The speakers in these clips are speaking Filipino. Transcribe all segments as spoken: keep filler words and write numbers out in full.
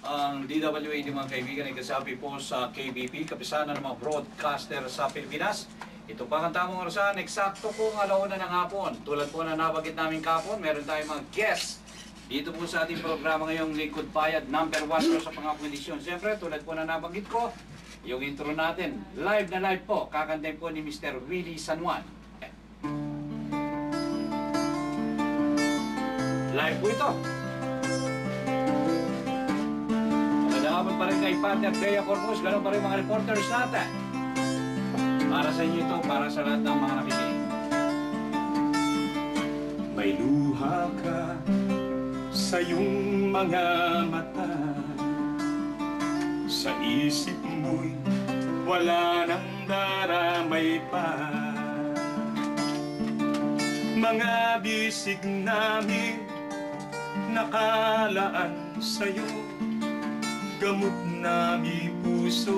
ang D W A ng mga kaibigan ay kasapi po sa K B P, Kapisanan ng mga Broadcaster sa Pilipinas. Ito pa ang tamang orasan, eksakto kung alauna ng hapon. Tulad po na nabagit namin kapon, meron tayong mga guests dito po sa ating programa ngayong Lingkod Bayan, number one po sa pangapong edisyon. Siyempre, tulad po na nabanggit ko, yung intro natin, live na live po, kakantayin po ni Mister Willie San Juan. Live po ito. Nagdahapon pa rin kay partner Bea Corpus, ganoon pa rin mga reporters natin. Para sa inyo ito, para sa lahat ng mga nakikinig. May luha ka sa iyong mga mata, sa isip mo'y wala nang daramay pa. Mga bisig namin nakalaan sa'yo, gamot nami puso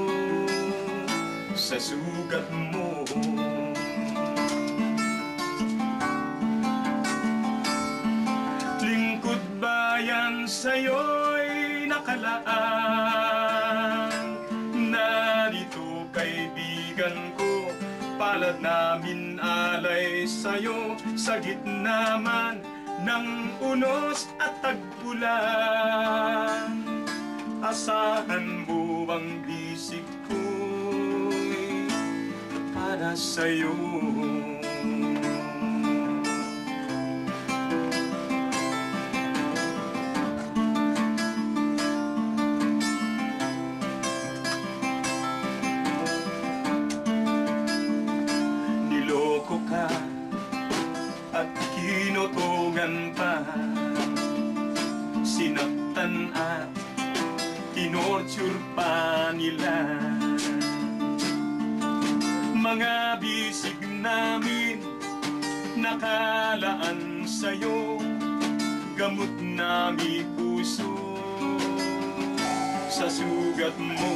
sa sugat mo. Lingkod bayan sa'yo'y nakalaan, narito kaibigan ko, palad namin alay sa'yo, sa gitna man ng unos at tag-ulan. Asahan mo ang bisig ko'y para sa'yo. Niloko ka at kinutungan pa, sinaktan at tinorture pa nila. Mga bisig namin nakalaan sa'yo, gamot nami puso sa sugat mo.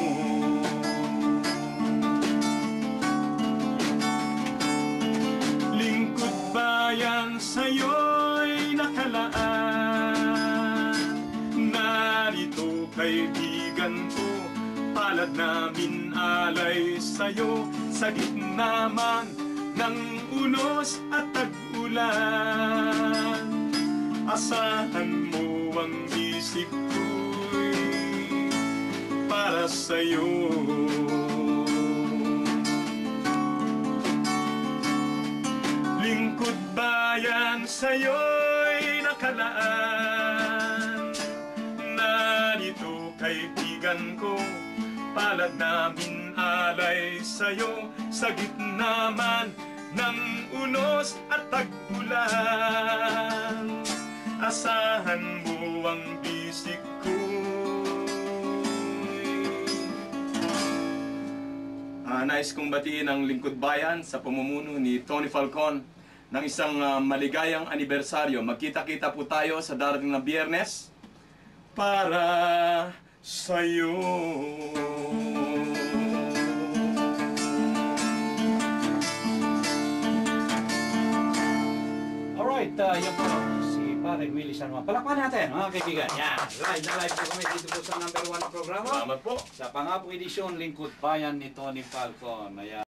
Lingkod bayan sa'yo'y nakalaan, narito kaibigan ko, palad namin alay sa'yo, sa gitna man ng unos at tag-ulan. Asahan mo ang bisig ko'y para sa'yo. Lingkod bayan sa'yo'y nakalaan, narito kaibigan ko, palad namin alay sa'yo, sa gitna man ng unos at tag-ulan. Asahan mo ang bisig ko. Ah, nais kong batiin ang Lingkod Bayan sa pamumuno ni Tony Falcon ng isang uh, maligayang anibersaryo. Magkita-kita po tayo sa darating na Biyernes para sa'yo. Alright, uh, yan po si Pare Willie San Juan. Palakpan natin, mga kaibigan. Yan, live na live po kami dito po sa number one na programa. Salamat po. Sa pangapong edisyon, Lingkod Bayan ni Tony Falcon. Ayan.